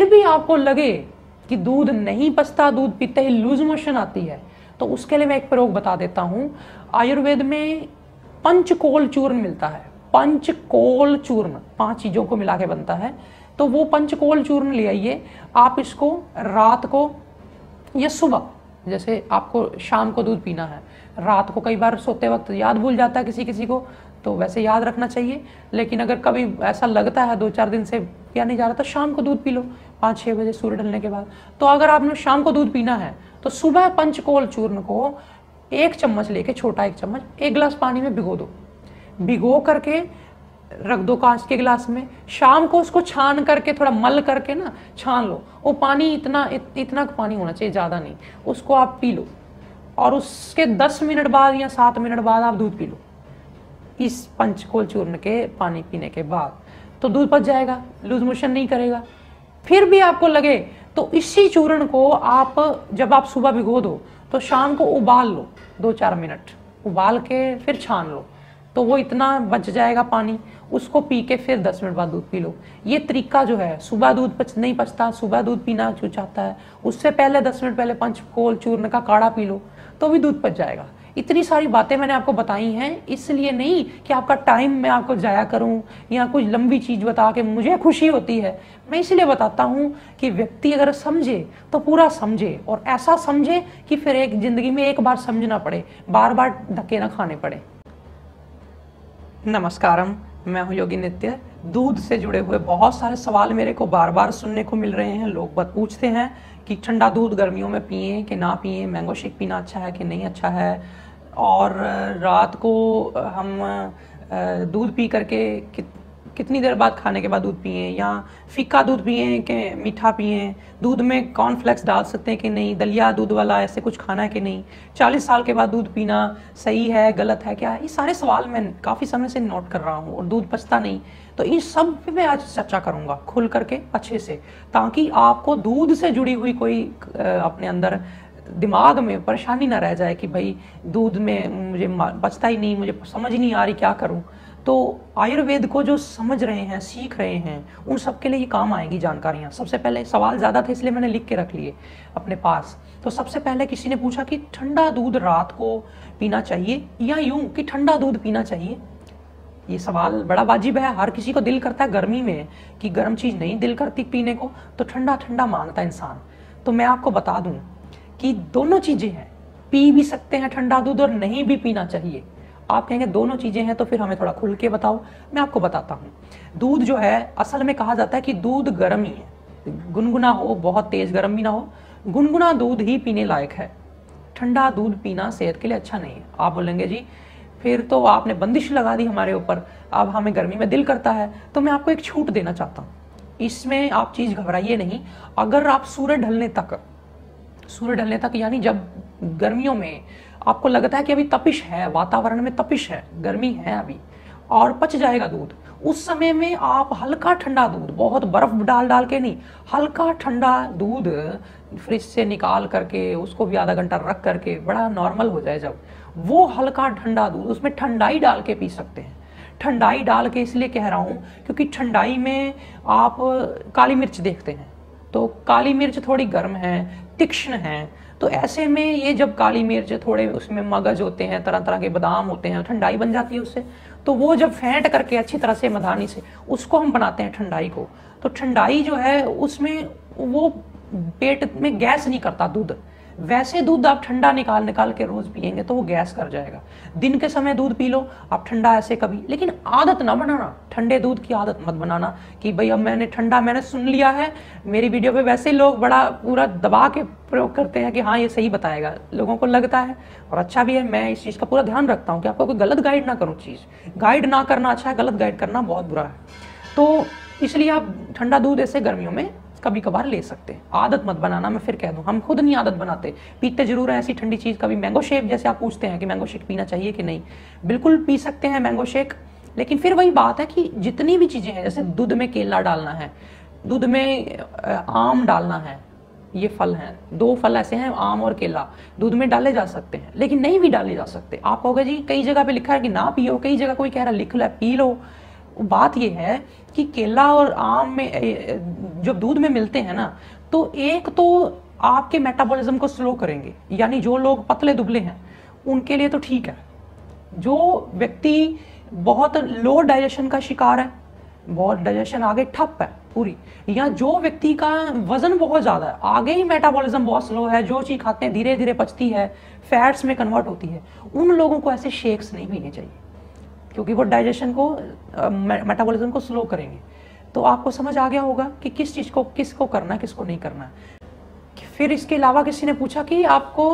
फिर भी आपको लगे कि दूध नहीं पचता, दूध पीते ही लूज मोशन आती है, तो उसके लिए मैं एक प्रयोग बता देता हूँ। आयुर्वेद में पंचकोल चूर्ण मिलता है। पंचकोल चूर्ण 5 चीजों को मिला के बनता है। तो वो पंचकोल चूर्ण ले आइए। आप इसको रात को या सुबह, जैसे आपको शाम को दूध पीना है, रात को कई बार सोते वक्त याद भूल जाता है किसी किसी को, तो वैसे याद रखना चाहिए। लेकिन अगर कभी ऐसा लगता है 2-4 दिन से पिया नहीं जा रहा, तो शाम को दूध पी लो 5-6 बजे सूर्य ढलने के बाद। तो अगर आपने शाम को दूध पीना है तो सुबह पंचकोल चूर्ण को 1 चम्मच लेके, छोटा 1 चम्मच, 1 गिलास पानी में भिगो दो। भिगो करके रख दो कांच के गिलास में। शाम को उसको छान करके, थोड़ा मल करके ना छान लो। वो पानी इतना पानी होना चाहिए, ज़्यादा नहीं। उसको आप पी लो और उसके 10 मिनट बाद या 7 मिनट बाद आप दूध पी लो। इस पंचकोल चूर्ण के पानी पीने के बाद तो दूध पच जाएगा, लूज मोशन नहीं करेगा। फिर भी आपको लगे तो इसी चूर्ण को आप जब आप सुबह भिगो दो तो शाम को उबाल लो 2-4 मिनट, उबाल के फिर छान लो, तो वो इतना बच जाएगा पानी। उसको पी के फिर 10 मिनट बाद दूध पी लो। ये तरीका जो है, सुबह दूध नहीं पचता, सुबह दूध पीना जो चाहता है, उससे पहले 10 मिनट पहले पंचकोल चूर्ण का काढ़ा पी लो, तो भी दूध पच जाएगा। इतनी सारी बातें मैंने आपको बताई हैं, इसलिए नहीं कि आपका टाइम मैं आपको जाया करूं या कुछ लंबी चीज बता के मुझे खुशी होती है। मैं इसलिए बताता हूं कि व्यक्ति अगर समझे तो पूरा समझे, और ऐसा समझे कि फिर एक जिंदगी में एक बार समझना पड़े, बार बार धक्के ना खाने पड़े। नमस्कारम, मैं हूं योगी नित्य। दूध से जुड़े हुए बहुत सारे सवाल मेरे को बार बार सुनने को मिल रहे हैं। लोग बात पूछते हैं कि ठंडा दूध गर्मियों में पिएं कि ना पिएं, मैंगो शेक पीना अच्छा है कि नहीं अच्छा है, और रात को हम दूध पी करके कितनी देर बाद खाने के बाद दूध पिएं, या फीका दूध पिएं कि मीठा पिएं, दूध में कॉर्नफ्लेक्स डाल सकते हैं कि नहीं, दलिया दूध वाला ऐसे कुछ खाना है कि नहीं, 40 साल के बाद दूध पीना सही है गलत है क्या है, ये सारे सवाल मैं काफ़ी समय से नोट कर रहा हूँ और दूध पचता नहीं। तो इन सब पे मैं आज चर्चा करूँगा खुल करके अच्छे से, ताकि आपको दूध से जुड़ी हुई कोई अपने अंदर दिमाग में परेशानी ना रह जाए कि भाई दूध में मुझे बचता ही नहीं, मुझे समझ नहीं आ रही क्या करूं। तो आयुर्वेद को जो समझ रहे हैं, सीख रहे हैं, उन सब के लिए ये काम आएगी जानकारियां। सबसे पहले सवाल ज़्यादा थे इसलिए मैंने लिख के रख लिए अपने पास। तो सबसे पहले किसी ने पूछा कि ठंडा दूध रात को पीना चाहिए या यूं कि ठंडा दूध पीना चाहिए। ये सवाल बड़ा वाजिब है। हर किसी को दिल करता है गर्मी में कि गर्म चीज़ नहीं दिल करती पीने को, तो ठंडा ठंडा मांगता है इंसान। तो मैं आपको बता दूं कि दोनों चीजें हैं, पी भी सकते हैं ठंडा दूध और नहीं भी पीना चाहिए। आप कहेंगे दोनों चीजें हैं तो फिर हमें थोड़ा खुल के बताओ। मैं आपको बताता हूँ। दूध जो है, असल में कहा जाता है कि दूध गर्म ही है, गुनगुना हो, बहुत तेज गर्म भी ना हो, गुनगुना दूध ही पीने लायक है। ठंडा दूध पीना सेहत के लिए अच्छा नहीं है। आप बोलेंगे जी फिर तो आपने बंदिश लगा दी हमारे ऊपर, अब हमें गर्मी में दिल करता है। तो मैं आपको एक छूट देना चाहता हूँ, इसमें आप चीज घबराइए नहीं। अगर आप सूर्य ढलने तक यानी जब गर्मियों में आपको लगता है कि अभी तपिश है, वातावरण में तपिश है, गर्मी है अभी और पच जाएगा दूध, उस समय में आप हल्का ठंडा दूध, बहुत बर्फ डाल के नहीं, हल्का ठंडा दूध फ्रिज से निकाल करके उसको भी आधा घंटा रख करके बड़ा नॉर्मल हो जाए, जब वो हल्का ठंडा दूध, उसमें ठंडाई डाल के पी सकते हैं। ठंडाई डाल के इसलिए कह रहा हूँ क्योंकि ठंडाई में आप काली मिर्च देखते हैं, तो काली मिर्च थोड़ी गर्म है, तीक्ष्ण है। तो ऐसे में ये जब काली मिर्च, थोड़े उसमें मगज होते हैं, तरह तरह के बादाम होते हैं, ठंडाई बन जाती है उससे। तो वो जब फेंट करके अच्छी तरह से मधानी से उसको हम बनाते हैं ठंडाई को, तो ठंडाई जो है उसमें वो पेट में गैस नहीं करता दूध। वैसे दूध आप ठंडा निकाल के रोज पिएंगे तो वो गैस कर जाएगा। दिन के समय दूध पी लो आप ठंडा ऐसे कभी, लेकिन आदत ना बनाना, ठंडे दूध की आदत मत बनाना कि भाई अब मैंने सुन लिया है। मेरी वीडियो पे वैसे लोग बड़ा पूरा दबा के प्रयोग करते हैं कि हाँ ये सही बताएगा, लोगों को लगता है और अच्छा भी है। मैं इस चीज़ का पूरा ध्यान रखता हूँ कि आपको कोई गलत गाइड ना करूँ। चीज़ गाइड ना करना अच्छा है, गलत गाइड करना बहुत बुरा है। तो इसलिए आप ठंडा दूध ऐसे गर्मियों में कभी कभार ले सकते हैं, आदत मत बनाना। मैं फिर कह दूं, हम खुद नहीं आदत बनाते, पीते जरूर है ऐसी ठंडी चीज। कभी मैंगो शेक, जैसे आप पूछते हैं कि मैंगो शेक पीना चाहिए कि नहीं, बिल्कुल पी सकते हैं मैंगो शेक। लेकिन फिर वही बात है कि जितनी भी चीजें हैं, जैसे दूध में केला डालना है, दूध में आम डालना है, ये फल हैं, 2 फल ऐसे हैं आम और केला, दूध में डाले जा सकते हैं, लेकिन नहीं भी डाले जा सकते। आप कहोगे जी कई जगह पे लिखा है कि ना पियो, कई जगह कोई कह रहा है लिख लो पी लो, बात ये है कि केला और आम में जब दूध में मिलते हैं ना, तो एक तो आपके मेटाबॉलिज्म को स्लो करेंगे, यानी जो लोग पतले दुबले हैं उनके लिए तो ठीक है। जो व्यक्ति बहुत लो डाइजेशन का शिकार है, बहुत डाइजेशन आगे ठप है पूरी, या जो व्यक्ति का वजन बहुत ज्यादा है, आगे ही मेटाबॉलिज्म बहुत स्लो है, जो चीज खाते हैं धीरे धीरे पचती है, फैट्स में कन्वर्ट होती है, उन लोगों को ऐसे शेक्स नहीं पीने चाहिए, क्योंकि वो डाइजेशन को मेटाबॉलिज्म को स्लो करेंगे। तो आपको समझ आ गया होगा कि किस चीज को किसको करना है, किसको नहीं करना है। फिर इसके अलावा किसी ने पूछा कि आपको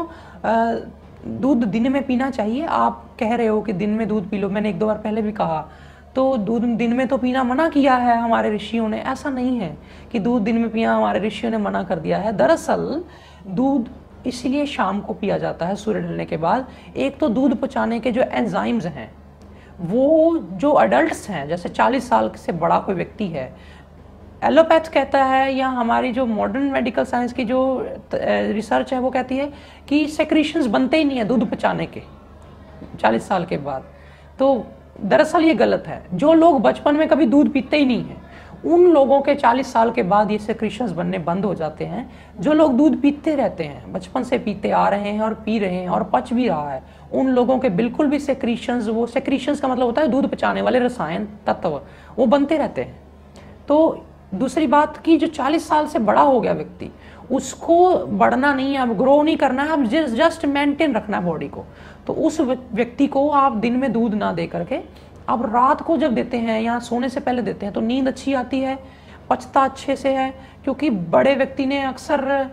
दूध दिन में पीना चाहिए, आप कह रहे हो कि दिन में दूध पी लो, मैंने 1-2 बार पहले भी कहा, तो दूध दिन में तो पीना मना किया है हमारे ऋषियों ने। ऐसा नहीं है कि दूध दिन में पीना हमारे ऋषियों ने मना कर दिया है। दरअसल दूध इसलिए शाम को पिया जाता है सूर्य ढलने के बाद। एक तो दूध पचाने के जो एंजाइम्स हैं, वो जो अडल्ट्स हैं, जैसे 40 साल से बड़ा कोई व्यक्ति है, एलोपैथ कहता है, या हमारी जो मॉडर्न मेडिकल साइंस की जो रिसर्च है वो कहती है कि सेक्रीशंस बनते ही नहीं है दूध पचाने के 40 साल के बाद। तो दरअसल ये गलत है। जो लोग बचपन में कभी दूध पीते ही नहीं है, उन लोगों के 40 साल के बाद ये सेक्रीशंस बनने बंद हो जाते हैं। जो लोग दूध पीते रहते हैं, बचपन से पीते आ रहे हैं और पी रहे हैं और पच भी रहा है, उन लोगों के बिल्कुल भी सेक्रीशंस, वो सेक्रीशंस का मतलब होता है दूध पचाने वाले रसायन तत्व, वो बनते रहते हैं। तो दूसरी बात कि जो 40 साल से बड़ा हो गया व्यक्ति, उसको बढ़ना नहीं है, अब ग्रो नहीं करना है, अब जस्ट मेंटेन रखना है बॉडी को। तो उस व्यक्ति को आप दिन में दूध ना दे करके आप रात को जब देते हैं या सोने से पहले देते हैं, तो नींद अच्छी आती है, पचता अच्छे से है। क्योंकि बड़े व्यक्ति ने अक्सर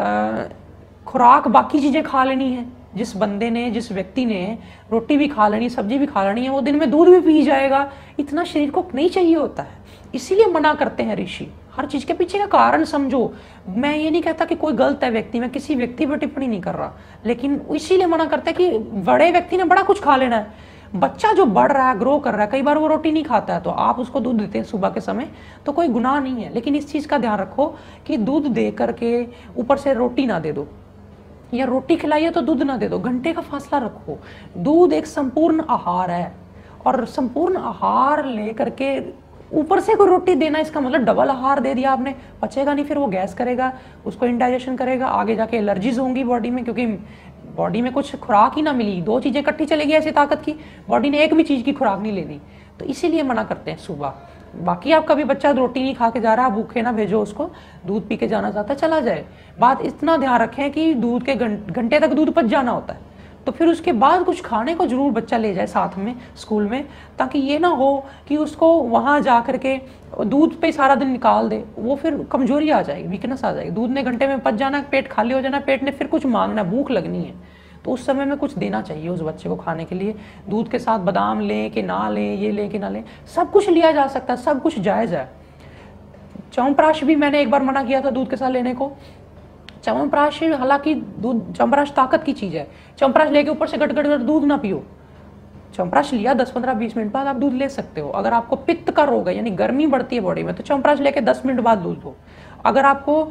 खुराक बाकी चीजें खा लेनी है। जिस बंदे ने, जिस व्यक्ति ने रोटी भी खा लेनी, सब्जी भी खा लेनी है, वो दिन में दूध भी पी जाएगा। इतना शरीर को नहीं चाहिए होता है, इसीलिए मना करते हैं ऋषि। हर चीज के पीछे का कारण समझो। मैं ये नहीं कहता कि कोई गलत है व्यक्ति, मैं किसी व्यक्ति पर टिप्पणी नहीं कर रहा, लेकिन इसीलिए मना करते हैं कि बड़े व्यक्ति ने बड़ा कुछ खा लेना है। बच्चा जो बढ़ रहा है, ग्रो कर रहा है, कई बार वो रोटी नहीं खाता है, तो आप उसको दूध देते हैं सुबह के समय, तो कोई गुनाह नहीं है। लेकिन इस चीज का ध्यान रखो कि दूध दे करके ऊपर से रोटी ना दे दो, या रोटी खिलाइए तो दूध ना दे दो। घंटे का फासला रखो। दूध एक संपूर्ण आहार है, और संपूर्ण आहार ले करके ऊपर से कोई रोटी देना, इसका मतलब डबल आहार दे दिया आपने, पचेगा नहीं, फिर वो गैस करेगा, उसको इंडाइजेशन करेगा, आगे जाके एलर्जीज होंगी बॉडी में, क्योंकि बॉडी में कुछ खुराक ही ना मिली, 2 चीजें इकट्ठी चलेगी ऐसी ताकत की, बॉडी ने एक भी चीज की खुराक नहीं लेनी। तो इसीलिए मना करते हैं सुबह। बाकी आप कभी बच्चा रोटी नहीं खा के जा रहा, भूखे ना भेजो उसको, दूध पी के जाना चाहता है चला जाए। बात इतना ध्यान रखें कि दूध के घंटे तक दूध पच जाना होता है, तो फिर उसके बाद कुछ खाने को जरूर बच्चा ले जाए साथ में स्कूल में, ताकि ये ना हो कि उसको वहां जा करके दूध पे सारा दिन निकाल दे, वो फिर कमजोरी आ जाएगी, वीकनेस आ जाएगी। दूध ने घंटे में पच जाना, पेट खाली हो जाना, पेट ने फिर कुछ मांगना, भूख लगनी है, तो उस समय में कुछ देना चाहिए उस बच्चे को खाने के लिए। दूध के साथ बादाम लें कि ना लें, ये लें कि ना लें, सब कुछ लिया जा सकता है, सब कुछ जायज है। च्यवनप्राश भी मैंने एक बार मना किया था दूध के साथ लेने को। च्यवनप्राश, हालांकि दूध, च्यवनप्राश ताकत की चीज है, च्यवनप्राश लेके ऊपर से गट गट गट दूध ना पियो। च्यवनप्राश लिया 10-15-20 मिनट बाद आप दूध ले सकते हो। अगर आपको पित्त का रोग है, यानी गर्मी बढ़ती है बॉडी में, तो च्यवनप्राश लेके 10 मिनट बाद दूध दो। अगर आपको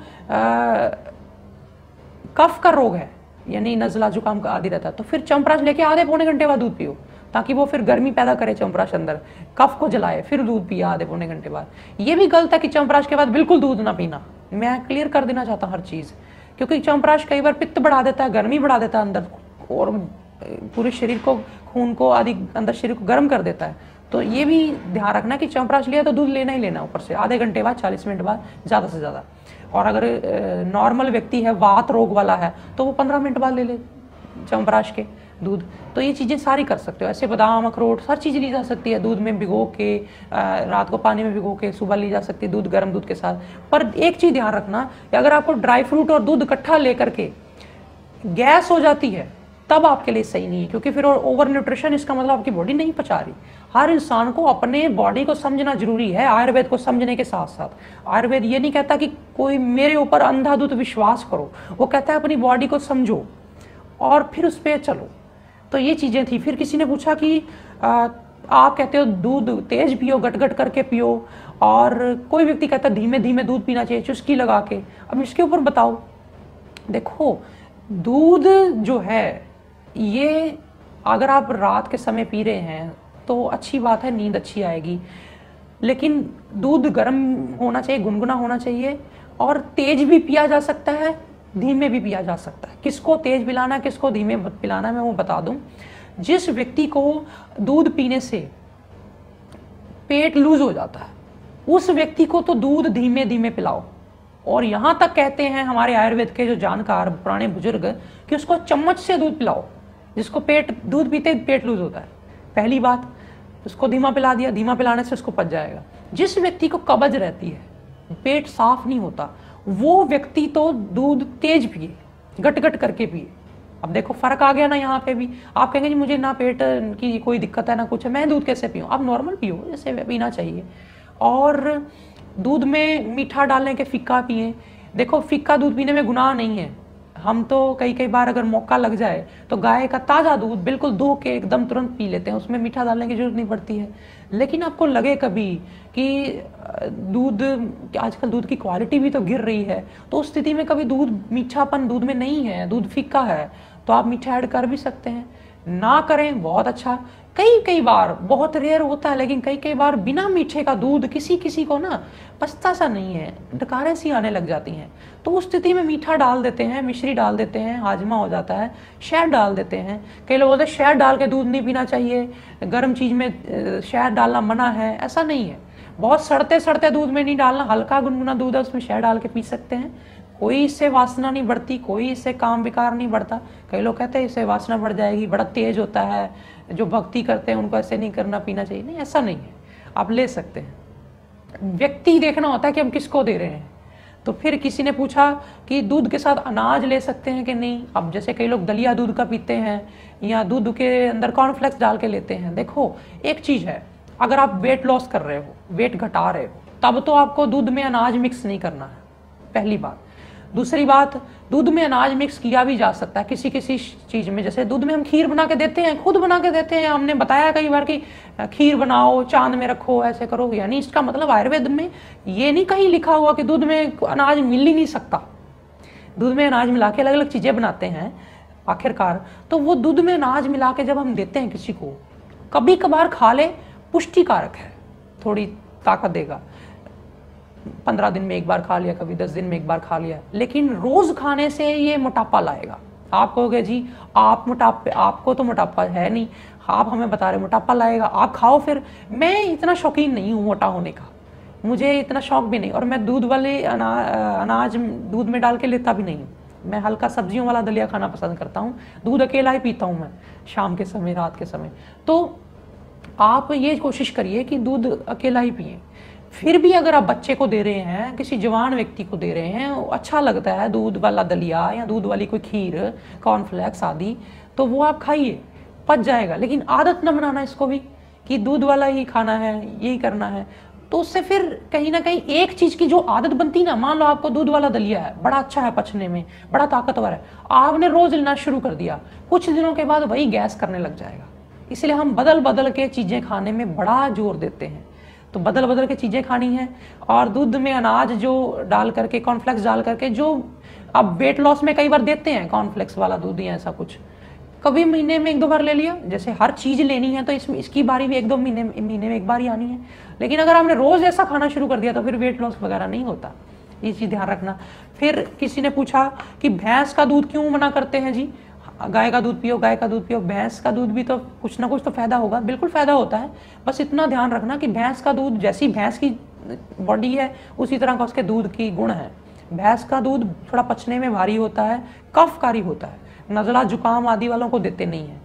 कफ का रोग है, यानी नजला जुकाम का आदि रहता है, तो फिर च्यवनप्राश लेके आधे पौने घंटे बाद दूध पियो, ताकि वो फिर गर्मी पैदा करे, च्यवनप्राश अंदर कफ को जलाए, फिर दूध पिया आधे पौने घंटे बाद। ये भी गलत है कि च्यवनप्राश के बाद बिल्कुल दूध ना पीना। मैं क्लियर कर देना चाहता हूँ हर चीज, क्योंकि च्यवनप्राश कई बार पित्त बढ़ा देता है, गर्मी बढ़ा देता है अंदर, और पूरे शरीर को, खून को आदि अंदर शरीर को गर्म कर देता है। तो ये भी ध्यान रखना कि च्यवनप्राश लिया तो दूध लेना ही लेना ऊपर से, आधे घंटे बाद, 40 मिनट बाद ज्यादा से ज्यादा। और अगर नॉर्मल व्यक्ति है, वात रोग वाला है, तो वो 15 मिनट बाद ले ले च्यवनप्राश के दूध। तो ये चीजें सारी कर सकते हो। ऐसे बादाम, अखरोट, हर चीज ली जा सकती है दूध में भिगो के, रात को पानी में भिगो के सुबह ली जा सकती है दूध, गर्म दूध के साथ। पर एक चीज ध्यान रखना कि अगर आपको ड्राई फ्रूट और दूध इकट्ठा लेकर के गैस हो जाती है, तब आपके लिए सही नहीं है, क्योंकि फिर ओवर न्यूट्रिशन, इसका मतलब आपकी बॉडी नहीं पचा रही। हर इंसान को अपने बॉडी को समझना जरूरी है, आयुर्वेद को समझने के साथ साथ। आयुर्वेद ये नहीं कहता कि कोई मेरे ऊपर अंधाधुंध विश्वास करो, वो कहता है अपनी बॉडी को समझो और फिर उस पर चलो। तो ये चीजें थी। फिर किसी ने पूछा कि आप कहते हो दूध तेज पियो, गट गट करके पियो, और कोई व्यक्ति कहता है धीमे धीमे दूध पीना चाहिए, चुस्की लगा के। अब इसके ऊपर बताओ। देखो, दूध जो है, ये अगर आप रात के समय पी रहे हैं तो अच्छी बात है, नींद अच्छी आएगी। लेकिन दूध गर्म होना चाहिए, गुनगुना होना चाहिए, और तेज भी पिया जा सकता है, धीमे भी पिया जा सकता है। किसको तेज पिलाना है, किसको धीमे पिलाना है, मैं वो बता दूं। जिस व्यक्ति को दूध पीने से पेट लूज हो जाता है, उस व्यक्ति को तो दूध धीमे धीमे पिलाओ। और यहां तक कहते हैं हमारे आयुर्वेद के जो जानकार पुराने बुजुर्ग कि उसको चम्मच से दूध पिलाओ। जिसको दूध पीते पेट लूज होता है, पहली बात उसको धीमा पिला दिया, धीमा पिलाने से उसको पच जाएगा। जिस व्यक्ति को कब्ज रहती है, पेट साफ नहीं होता, वो व्यक्ति तो दूध तेज पिए, गट गट करके पिए। अब देखो फर्क आ गया ना यहाँ पे भी। आप कहेंगे जी मुझे ना पेट की कोई दिक्कत है ना कुछ है, मैं दूध कैसे पीऊँ? आप नॉर्मल पियो जैसे पीना चाहिए। और दूध में मीठा डालने के फीका पिए। देखो फीका दूध पीने में गुनाह नहीं है। हम तो कई बार अगर मौका लग जाए तो गाय का ताज़ा दूध बिल्कुल धो के एकदम तुरंत पी लेते हैं, उसमें मीठा डालने की जरूरत नहीं पड़ती है। लेकिन आपको लगे कभी कि दूध, आजकल दूध की क्वालिटी भी तो गिर रही है, तो उस स्थिति में कभी दूध मीठापन दूध में नहीं है, दूध फीका है, तो आप मीठा ऐड कर भी सकते हैं। ना करें बहुत अच्छा। कई बार, बहुत रेयर होता है, लेकिन कई बार बिना मीठे का दूध किसी को ना पछता सा नहीं है, डकारें सी आने लग जाती हैं, तो उस स्थिति में मीठा डाल देते हैं, मिश्री डाल देते हैं, हाजमा हो जाता है, शहद डाल देते हैं। कई लोग बोलते हैं शहद डाल के दूध नहीं पीना चाहिए, गर्म चीज़ में शहद डालना मना है। ऐसा नहीं है। बहुत सड़ते दूध में नहीं डालना, हल्का गुनगुना दूध है उसमें शहद डाल के पी सकते हैं। कोई इससे वासना नहीं बढ़ती, कोई इससे काम विकार नहीं बढ़ता। कई लोग कहते हैं इससे वासना बढ़ जाएगी, बड़ा तेज होता है, जो भक्ति करते हैं उनको ऐसे नहीं करना, पीना चाहिए। नहीं, ऐसा नहीं है, आप ले सकते हैं। व्यक्ति देखना होता है कि हम किसको दे रहे हैं। तो फिर किसी ने पूछा कि दूध के साथ अनाज ले सकते हैं कि नहीं। अब जैसे कई लोग दलिया दूध का पीते हैं या दूध के अंदर कॉर्नफ्लेक्स डाल के लेते हैं। देखो एक चीज़ है, अगर आप वेट लॉस कर रहे हो, वेट घटा रहे हो, तब तो आपको दूध में अनाज मिक्स नहीं करना है, पहली बात। दूसरी बात, दूध में अनाज मिक्स किया भी जा सकता है किसी चीज़ में। जैसे दूध में हम खीर बना के देते हैं, खुद बना के देते हैं। हमने बताया कई बार कि खीर बनाओ, चांद में रखो, ऐसे करो। यानी इसका मतलब आयुर्वेद में ये नहीं कहीं लिखा हुआ कि दूध में अनाज मिल ही नहीं सकता। दूध में अनाज मिला के अलग अलग चीज़ें बनाते हैं आखिरकार। तो वो दूध में अनाज मिला के जब हम देते हैं किसी को, कभी कभार खा ले, पुष्टिकारक है, थोड़ी ताकत देगा। 15 दिन में एक बार खा लिया, कभी 10 दिन में एक बार खा लिया। लेकिन रोज खाने से ये मोटापा लाएगा। आप कहोगे जी आपको तो मोटापा है नहीं, आप हमें बता रहे मोटापा लाएगा, आप खाओ फिर। मैं इतना शौकीन नहीं हूँ मोटा होने का, मुझे इतना शौक भी नहीं। और मैं दूध वाले अनाज दूध में डाल के लेता भी नहीं हूँ। मैं हल्का सब्जियों वाला दलिया खाना पसंद करता हूँ। दूध अकेला ही पीता हूँ मैं, शाम के समय, रात के समय। तो आप ये कोशिश करिए कि दूध अकेला ही पिए। फिर भी अगर आप बच्चे को दे रहे हैं, किसी जवान व्यक्ति को दे रहे हैं, अच्छा लगता है दूध वाला दलिया या दूध वाली कोई खीर, कॉर्नफ्लेक्स आदि, तो वो आप खाइए, पच जाएगा। लेकिन आदत न बनाना इसको भी कि दूध वाला ही खाना है, यही करना है। तो उससे फिर कहीं ना कहीं एक चीज़ की जो आदत बनती ना, मान लो आपको दूध वाला दलिया है, बड़ा अच्छा है पचने में, बड़ा ताकतवर है, आपने रोज लेना शुरू कर दिया, कुछ दिनों के बाद वही गैस करने लग जाएगा। इसलिए हम बदल के चीज़ें खाने में बड़ा जोर देते हैं। तो बदल के चीज़ें खानी है। और दूध में अनाज जो डाल करके, कॉर्नफ्लेक्स डाल करके, जो अब वेट लॉस में कई बार देते हैं कॉर्नफ्लेक्स वाला दूध या ऐसा कुछ, कभी महीने में 1-2 बार ले लिया। जैसे हर चीज़ लेनी है तो इसकी बारी भी 1-2 महीने में एक बार ही आनी है। लेकिन अगर आपने रोज़ ऐसा खाना शुरू कर दिया तो फिर वेट लॉस वगैरह नहीं होता, ये चीज़ ध्यान रखना। फिर किसी ने पूछा कि भैंस का दूध क्यों मना करते हैं जी, गाय का दूध पियो, गाय का दूध पियो। भैंस का दूध भी तो कुछ ना कुछ तो फायदा होगा, बिल्कुल फायदा होता है। बस इतना ध्यान रखना कि भैंस का दूध, जैसी भैंस की बॉडी है उसी तरह का उसके दूध की गुण है। भैंस का दूध थोड़ा पचने में भारी होता है, कफकारी होता है, नज़ला जुकाम आदि वालों को देते नहीं है।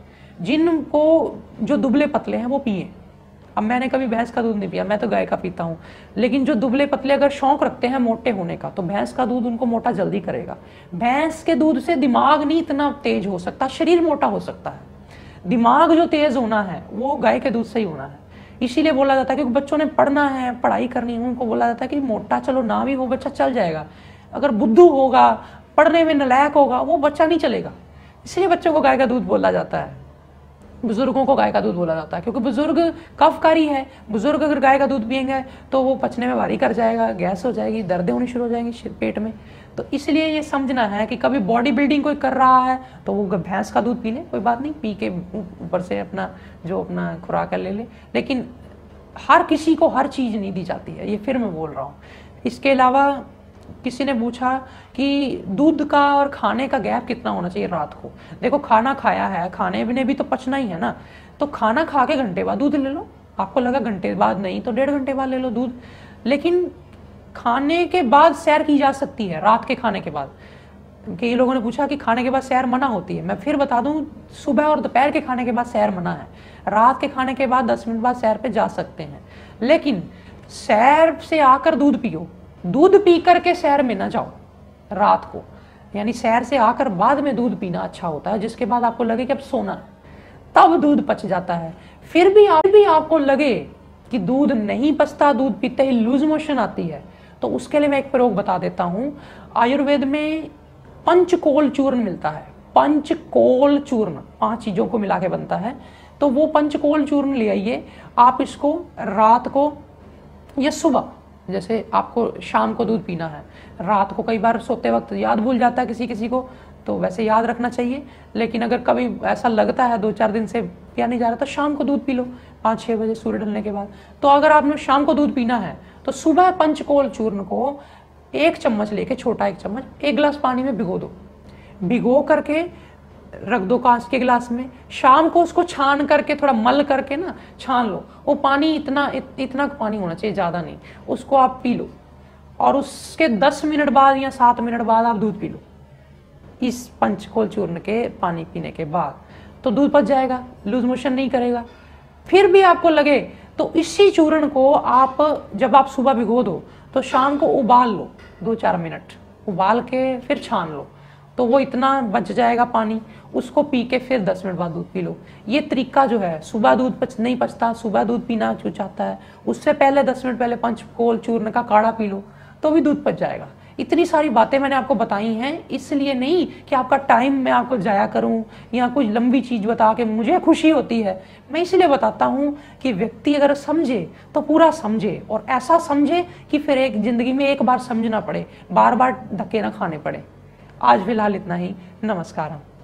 जिनको जो दुबले पतले हैं वो पिए। अब मैंने कभी भैंस का दूध नहीं पिया, मैं तो गाय का पीता हूँ। लेकिन जो दुबले पतले अगर शौक रखते हैं मोटे होने का, तो भैंस का दूध उनको मोटा जल्दी करेगा। भैंस के दूध से दिमाग नहीं इतना तेज हो सकता, शरीर मोटा हो सकता है। दिमाग जो तेज होना है वो गाय के दूध से ही होना है। इसीलिए बोला जाता है, क्योंकि बच्चों ने पढ़ना है, पढ़ाई करनी है, उनको बोला जाता है कि मोटा चलो ना भी हो बच्चा चल जाएगा। अगर बुद्धू होगा, पढ़ने में नालायक होगा, वो बच्चा नहीं चलेगा। इसलिए बच्चों को गाय का दूध बोला जाता है, बुजुर्गों को गाय का दूध बोला जाता है, क्योंकि बुजुर्ग कफकारी है। बुजुर्ग अगर गाय का दूध पिएंगे तो वो पचने में भारी कर जाएगा, गैस हो जाएगी, दर्दें होनी शुरू हो जाएंगी पेट में। तो इसलिए ये समझना है कि कभी बॉडी बिल्डिंग कोई कर रहा है तो वो भैंस का दूध पी ले, कोई बात नहीं, पी के ऊपर से अपना जो अपना खुराक ले ले। लेकिन हर किसी को हर चीज़ नहीं दी जाती है, ये फिर मैं बोल रहा हूँ। इसके अलावा किसी ने पूछा कि दूध का और खाने का गैप कितना होना चाहिए रात को। देखो खाना खाया है, खाने में भी तो पचना ही है ना, तो खाना खा के घंटे बाद दूध ले लो। आपको लगा घंटे बाद नहीं तो 1.5 घंटे बाद ले लो दूध। लेकिन खाने के बाद सैर की जा सकती है, रात के खाने के बाद। कई लोगों ने पूछा कि खाने के बाद सैर मना होती है। मैं फिर बता दूं, सुबह और दोपहर के खाने के बाद सैर मना है। रात के खाने के बाद 10 मिनट बाद सैर पे जा सकते हैं, लेकिन सैर से आकर दूध पियो, दूध पी करके सैर में ना जाओ रात को। यानी सैर से आकर बाद में दूध पीना अच्छा होता है, जिसके बाद आपको लगे कि अब सोना है, तब दूध पच जाता है। फिर भी आपको लगे कि दूध नहीं पचता, दूध पीते ही लूज मोशन आती है, तो उसके लिए मैं एक प्रयोग बता देता हूं। आयुर्वेद में पंचकोल चूर्ण मिलता है। पंचकोल चूर्ण 5 चीजों को मिला के बनता है, तो वो पंचकोल चूर्ण ले आइए। आप इसको रात को या सुबह, जैसे आपको शाम को दूध पीना है, रात को कई बार सोते वक्त याद भूल जाता है किसी किसी को, तो वैसे याद रखना चाहिए। लेकिन अगर कभी ऐसा लगता है 2-4 दिन से पिया नहीं जा रहा, तो शाम को दूध पी लो 5-6 बजे सूर्य ढलने के बाद। तो अगर आपने शाम को दूध पीना है तो सुबह पंचकोल चूर्ण को 1 चम्मच लेके, छोटा 1 चम्मच, 1 गिलास पानी में भिगो दो। भिगो करके रख दो कांच के गिलास में। शाम को उसको छान करके, थोड़ा मल करके ना छान लो। वो पानी इतना पानी होना चाहिए, ज्यादा नहीं, उसको आप पी लो। और उसके 10 मिनट बाद या 7 मिनट बाद आप दूध पी लो इस पंचकोल चूर्ण के पानी पीने के बाद, तो दूध पच जाएगा, लूज मोशन नहीं करेगा। फिर भी आपको लगे तो इसी चूर्ण को आप, जब आप सुबह भिगो दो तो शाम को उबाल लो 2-4 मिनट, उबाल के फिर छान लो, तो वो इतना बच जाएगा पानी। उसको पी के फिर 10 मिनट बाद दूध पी लो। ये तरीका जो है, सुबह दूध नहीं पचता, सुबह दूध पीना जो चाहता है, उससे पहले 10 मिनट पहले पंचकोल चूर्ण का काढ़ा पी लो, तो भी दूध पच जाएगा। इतनी सारी बातें मैंने आपको बताई हैं, इसलिए नहीं कि आपका टाइम मैं आपको जाया करूं या कुछ लंबी चीज बता के मुझे खुशी होती है। मैं इसलिए बताता हूं कि व्यक्ति अगर समझे तो पूरा समझे, और ऐसा समझे कि फिर एक जिंदगी में एक बार समझना पड़े, बार बार धक्के ना खाने पड़े। आज फिलहाल इतना ही। नमस्कार।